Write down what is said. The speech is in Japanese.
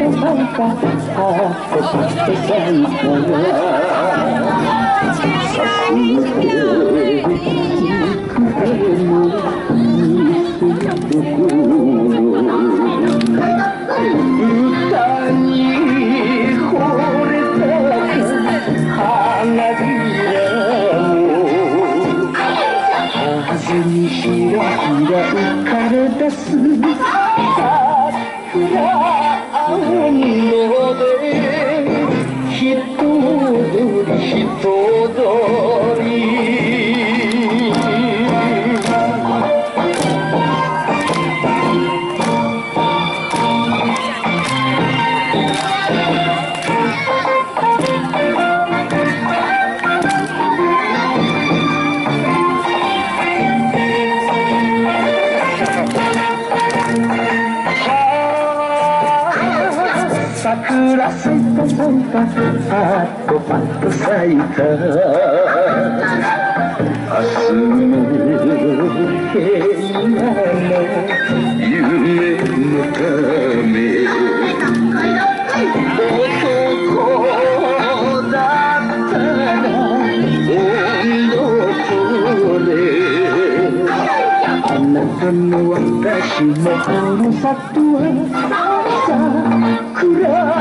桜咲いた咲いたパッとパッと咲いた明日の平和の夢のため男だったら女であなたの私のふるさとは桜